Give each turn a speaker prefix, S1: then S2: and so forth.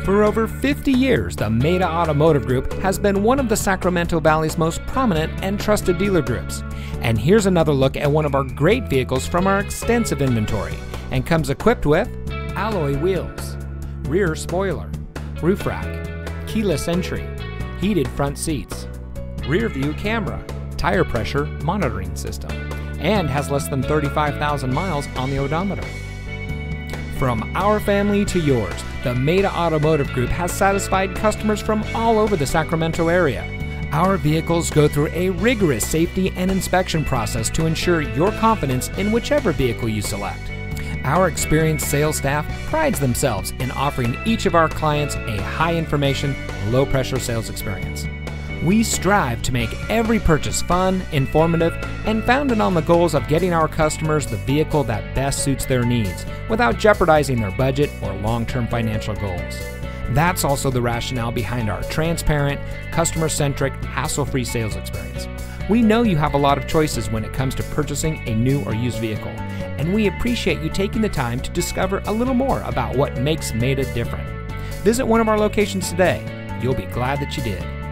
S1: For over 50 years, the Maida Automotive Group has been one of the Sacramento Valley's most prominent and trusted dealer groups. And here's another look at one of our great vehicles from our extensive inventory, and comes equipped with alloy wheels, rear spoiler, roof rack, keyless entry, heated front seats, rear view camera, tire pressure monitoring system, and has less than 35,000 miles on the odometer. From our family to yours, the Maida Automotive Group has satisfied customers from all over the Sacramento area. Our vehicles go through a rigorous safety and inspection process to ensure your confidence in whichever vehicle you select. Our experienced sales staff prides themselves in offering each of our clients a high information, low pressure sales experience. We strive to make every purchase fun, informative, and founded on the goals of getting our customers the vehicle that best suits their needs without jeopardizing their budget or long-term financial goals. That's also the rationale behind our transparent, customer-centric, hassle-free sales experience. We know you have a lot of choices when it comes to purchasing a new or used vehicle, and we appreciate you taking the time to discover a little more about what makes Maida different. Visit one of our locations today. You'll be glad that you did.